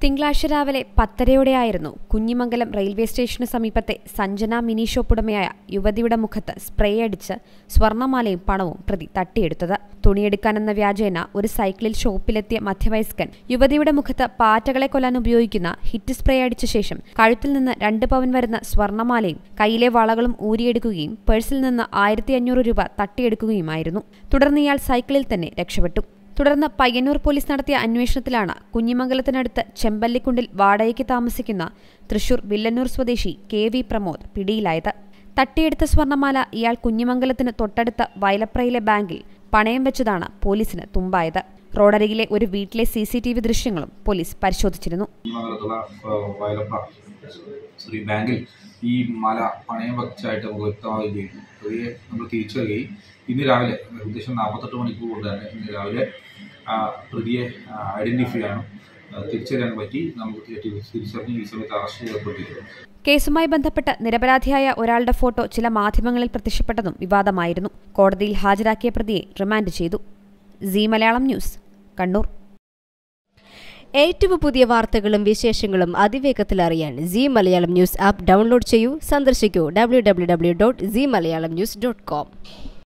തിങ്കളാഴ്ച രാവിലെ 10:30 കുഞ്ഞിമംഗലം റെയിൽവേ സ്റ്റേഷനു സമീപത്തെ സഞ്ജന മിനി ഷോപ്പ് ഉടമയായ യുവതിയുടെ മുഖത്ത് സ്പ്രേ അടിച്ച് സ്വർണമാലയും പണവും പ്രതി തട്ടിയെടുത്തത്. തുണിയെടുക്കാനെന്ന വ്യാജേന ഒരു സൈക്കിളിൽ ഷോപ്പിലെത്തിയ മധ്യവയസ്കൻ യുവതിയുടെ മുഖത്ത് പാറ്റകളെ കൊല്ലാൻ ഉപയോഗിക്കുന്ന ഹിറ്റ് സ്പ്രേ അടിച്ച ശേഷം കഴുത്തിൽ നിന്ന് 2 പവൻ വരുന്ന സ്വർണമാലയും കയ്യിലെ വളകളും ഊരിയെടുക്കുകയും പേഴ്സിൽ നിന്ന് 1500 രൂപ തട്ടിയെടുക്കുകയുമായിരുന്നു. തുടർന്ന് ഇയാൾ സൈക്കിളിൽ തന്നെ രക്ഷപ്പെട്ടു. തുടർന്ന് പയ്യന്നൂർ പോലീസ് നടത്തിയ അന്വേഷണത്തിലാണ് കുഞ്ഞിമംഗലത്തിനടുത്ത് ചെമ്പല്ലിക്കുണ്ടിൽ വാടകയ്ക്ക് താമസിക്കുന്ന തൃശൂർ വില്ലന്നൂർ സ്വദേശി KV പ്രമോദ് പിടിയിലായത്. തട്ടിയെടുത്ത സ്വർണമാല ഇയാൾ കുഞ്ഞിമംഗലത്തിന് തൊട്ടടുത്ത വയലപ്രയിലെ ബാങ്കിൽ പണയം വെച്ചതാണ് പോലീസിന് തുമ്പായത്. റോഡരികിലെ ഒരു വീട്ടിലെ CCTV ദൃശ്യങ്ങളും പോലീസ് പരിശോധിച്ചിരുന്നു. ബാങ്കിൽ ഈ മാല പണയം വെച്ചായിട്ട് നമുക്ക് വ്യക്തമാവുകയും പ്രതിയെ നമ്മൾ തിരിച്ചു വരികയും ഇന്ന് രാവിലെ ഏകദേശം 48 മണിക്കൂർ കൊണ്ട് തന്നെ ഇന്ന് രാവിലെ പ്രതിയെ ഐഡന്റിഫൈ ചെയ്യാനും തിരിച്ചറിയാൻ പറ്റി. നമുക്ക് തിരിച്ചറിഞ്ഞ് ഈ സമയത്ത് അറസ്റ്റ് ചെയ്യപ്പെട്ടിരുന്നു. കേസുമായി ബന്ധപ്പെട്ട് നിരപരാധിയായ ഒരാളുടെ ഫോട്ടോ ചില മാധ്യമങ്ങളിൽ പ്രത്യക്ഷപ്പെട്ടതും വിവാദമായിരുന്നു. കോടതിയിൽ ഹാജരാക്കിയ പ്രതിയെ റിമാൻഡ് ചെയ്തു. Zee Malayalam news, Kannur. ഏറ്റവും പുതിയ വാർത്തകളും വിശേഷങ്ങളും അതിവേഗത്തിൽ അറിയാൻ Zee Malayalam news app download ചെയ്യൂ. സന്ദർശിക്കൂ www.zeemalayalamnews.com.